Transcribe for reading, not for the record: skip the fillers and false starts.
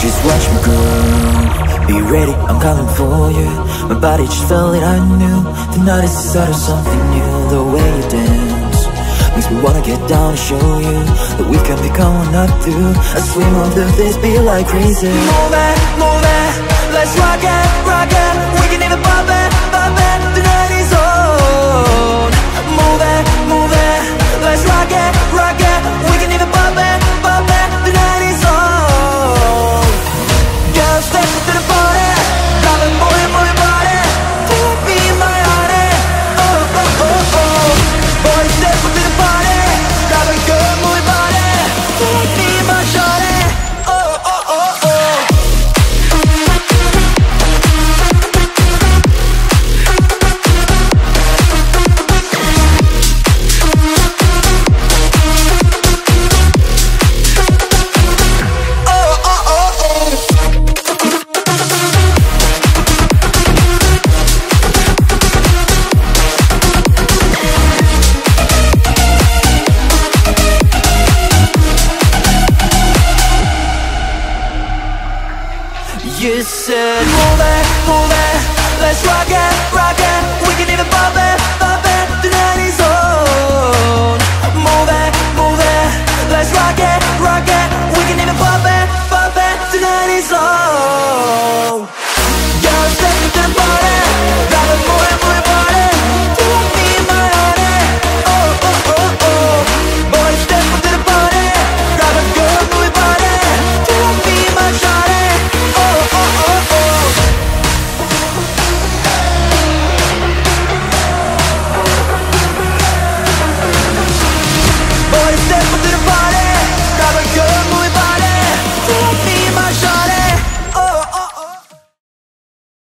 Just watch me go. Be ready, I'm coming for you. My body just felt it, I knew. Tonight is the start of something new. The way you dance makes me wanna get down and show you that we can be going up through. I swim on through this beat like crazy. Move it, let's rock it, rock it. We can even pop it, pop it.